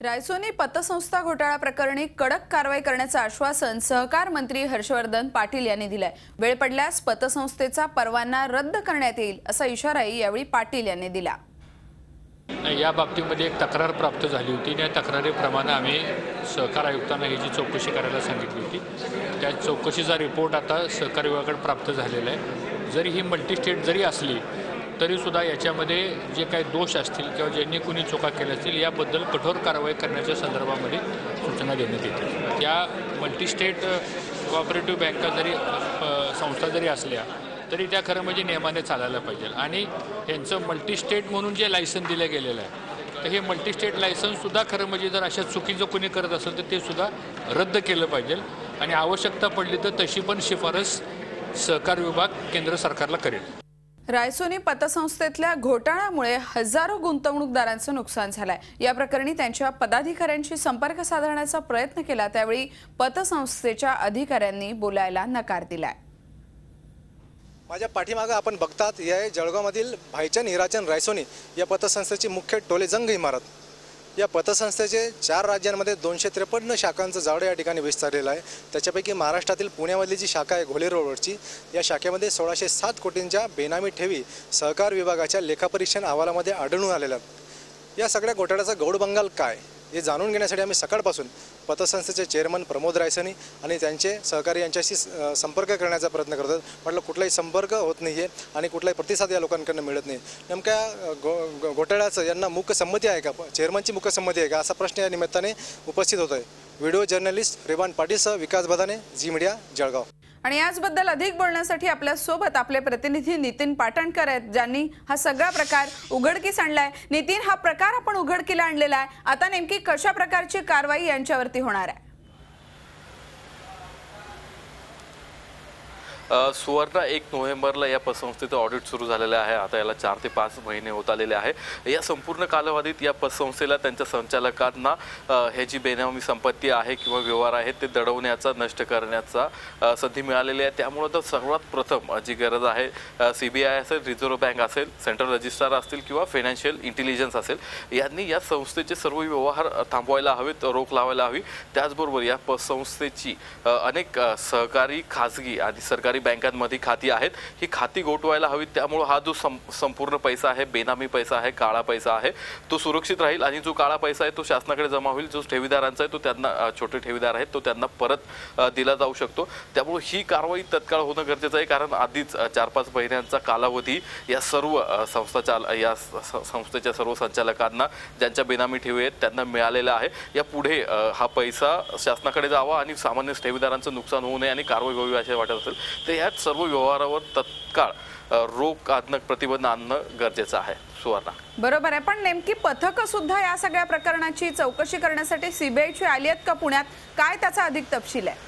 रायसोनी पतसंस्था घोटाळा प्रकरणी कडक कारवाई करण्याचं आश्वासन सहकार मंत्री हर्षवर्धन पाटील यांनी दिलंय। वेळ पडल्यास पतसंस्थेचा परवाना रद्द करण्यात येईल असा इशाराही यावेळी पाटील यांनी दिला। या बाबतीमध्ये एक तक्रार प्राप्त झाली होती। त्या तक्रारीप्रमाणे आम्ही सहकार आयुक्तांना ही जी चौकशी करायला सांगितली होती, त्या चौकशीचा रिपोर्ट आता सहकार विभागाकडे प्राप्त झालेला आहे। जरी ही मल्टी स्टेट जरी असली तरी सुद्धा याच्यामध्ये जे काही दोष असतील किंवा ज्यांनी कुणी चुका केल्या असतील याबद्दल कठोर कारवाई करण्याच्या संदर्भामध्ये सूचना देण्यात येतील। त्या मल्टी स्टेट कोऑपरेटिव्ह बँका जरी संस्था जरी असल्या तरी त्या खरं म्हणजे नियमाने चालायला पाहिजे आणि यांचं मल्टी स्टेट म्हणून जे लायसन दिलं गेलेलं आहे तर हे मल्टी स्टेट लायसन्ससुद्धा खरं म्हणजे जर अशा चुकीचं कोणी करत असेल तर ते सुद्धा रद्द केलं पाहिजे आणि आवश्यकता पडली तर तशी पण शिफारस सहकार विभाग केंद्र सरकारला करेल। रायसोनी पतसंस्थेतल्या घोटाळ्यामुळे हजारो गुंतवणूकदारांचं नुकसान झालंय। या प्रकरणी त्यांच्या पदाधिकाऱ्यांशी संपर्क साधण्याचा प्रयत्न केला, त्यावेळी पतसंस्थेच्या अधिकाऱ्यांनी बोलायला नकार दिलाय। माझ्या पाठीमागे आपण बघतात या जळगावमधील भाईचंद हिराचंद रायसोनी या पतसंस्थेची मुख्य टोलेजंग इमारत। या पतसंस्थेचे 4 राज्यांमध्ये 253 शाखांचं जाळं या ठिकाणी विस्तारलेलं आहे। त्याच्यापैकी महाराष्ट्रातील पुण्यामधली जी शाखा आहे घोले रोडवरची, या शाखेमध्ये 1607 कोटींच्या बेनामी ठेवी सहकार विभागाच्या लेखापरीक्षण अहवालामध्ये आढळून आलेल्या आहेत। या सगळ्या घोटाळ्याचा गौडबंगाल काय हे जाणून घेण्यासाठी आम्ही सकाळपासून पतसंस्थेचे चेअरमन प्रमोद रायसोनी आणि त्यांचे सहकारी यांच्याशी संपर्क करण्याचा प्रयत्न करतात। म्हटलं कुठलाही संपर्क होत नाही आहे आणि कुठलाही प्रतिसाद या लोकांकडून मिळत नाही। नेमक्या घोटाळ्याचं यांना मुख्य संमती आहे का, चेअरमनची मुख्य संमती आहे का, असा प्रश्न या निमित्ताने उपस्थित होत आहे। व्हिडिओ जर्नलिस्ट रेवान पाटीलसह विकास बदाने, झी मीडिया, जळगाव। आणि याचबद्दल अधिक बोलण्यासाठी आपल्या सोबत आपले प्रतिनिधी नितीन पाटणकर आहेत, ज्यांनी हा सगळा प्रकार उघडकीस आणलाय। नितीन, हा प्रकार आपण उघडकीला आणलेला आहे, आता नेमकी कशा प्रकारची कारवाई यांच्यावरती होणार आहे? सुवर्ण 1 नोव्हेंबरला या पतसंस्थेचं ऑडिट सुरू झालेलं आहे। आता याला 4 ते 5 महिने होत आलेले आहे। या संपूर्ण कालावधीत या पतसंस्थेला त्यांच्या संचालकांना हे जी बेनामी संपत्ती आहे किंवा व्यवहार आहेत ते दडवण्याचा, नष्ट करण्याचा संधी मिळालेली आहे। त्यामुळे तर सर्वात प्रथम जी गरज आहे, CBI असेल, रिझर्व्ह बँक असेल, सेंट्रल रजिस्ट्रार असतील किंवा फायनान्शियल इंटेलिजन्स असेल, यांनी या संस्थेचे सर्व व्यवहार थांबवायला हवेत, रोख लावायला हवी। त्याचबरोबर या पतसंस्थेची अनेक सहकारी, खाजगी आणि सरकारी बँकांमध्ये खाती आहेत, ही खाती गोठवायला हवी। त्यामुळे हा जो संपूर्ण पैसा आहे, बेनामी पैसा आहे, काळा पैसा आहे, तो सुरक्षित राहील आणि जो काळा पैसा आहे तो शासनाकडे जमा होईल। जो ठेवीदारांचा आहे तो त्यांना, छोटे ठेवीदार आहेत, तो त्यांना परत दिला जाऊ शकतो। त्यामुळे ही कारवाई तत्काळ होणं गरजेचं आहे, कारण आधीच 4-5 महिन्यांचा कालावधी या सर्व संस्थेच्या सर्व संचालकांना ज्यांच्या बेनामी ठेवी आहेत त्यांना मिळालेला आहे। या पुढे हा पैसा शासनाकडे जावा आणि सामान्य ठेवीदारांचं नुकसान होऊ नये आणि कारवाई व्हावी असे वाटत असेल तर यात सर्व व्यवहारावर तत्काळ रोख आणणं, प्रतिबंध आणणं गरजेचं आहे। सुवर्णा, बरोबर आहे, पण नेमकी पथकं सुद्धा या सगळ्या प्रकरणाची चौकशी करण्यासाठी CBIची आली आहेत का पुण्यात? काय त्याचा अधिक तपशील आहे?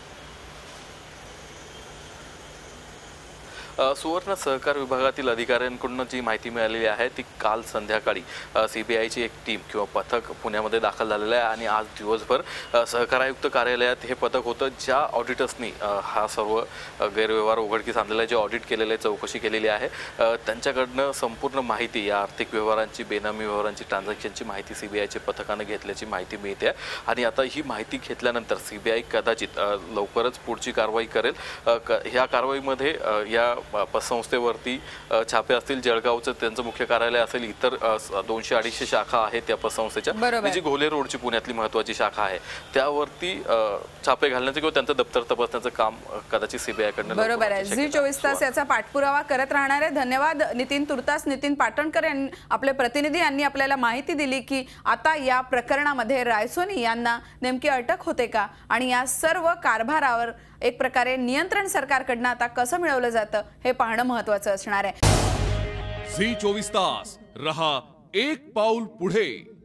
सुवर्ण सहकार विभागातील अधिकाऱ्यांकडून जी माहिती मिळालेली आहे ती काल संध्याकाळी CBIची एक टीम किंवा पथक पुण्यामध्ये दाखल झालेलं आहे आणि आज दिवसभर सहकार आयुक्त कार्यालयात हे पथक होतं, ज्या ऑडिटर्सनी हा सर्व गैरव्यवहार उघडकीस आणलेला आहे, जे ऑडिट केलेलं आहे, चौकशी केलेली आहे, त्यांच्याकडनं संपूर्ण माहिती, या आर्थिक व्यवहारांची, बेनामी व्यवहारांची, ट्रान्झॅक्शनची माहिती CBIच्या पथकानं घेतल्याची माहिती मिळते आहे। आणि आता ही माहिती घेतल्यानंतर CBI कदाचित लवकरच पुढची कारवाई करेल। ह्या कारवाईमध्ये या पतसंस्थेवरती छापे असतील, जळगावचं त्यांचं मुख्य कार्यालय असेल, इतर 200-250 शाखा आहेत त्या पतसंस्थेच्या, जी घोले रोडची पुण्यातली महत्त्वाची शाखा आहे त्यावरती छापे घालण्याचं किंवा त्यांचं दप्तर तपासण्याचं काम कदाचित CBI कडनं। बरोबर आहे, झी 24 तास याचा पाठपुरावा करत राहणार आहे। धन्यवाद नितीन तुर्तास। नितीन पाटणकर यांनी, आपले प्रतिनिधी, यांनी आपल्याला माहिती दिली की आता या प्रकरणामध्ये रायसोनी यांना नेमकी अटक होते का आणि या सर्व कारभारावर एक प्रकारे नियंत्रण सरकारकडनं आता कसं मिळवलं जातं हे पाहणं महत्त्वाचं असणार आहे। झी 24 तास रहा एक पाऊल पुढे।